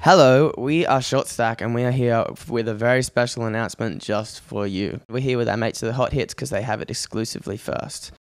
Hello, we are Short Stack and we are here with a very special announcement just for you. We're here with our mates of the Hot Hits because they have it exclusively first.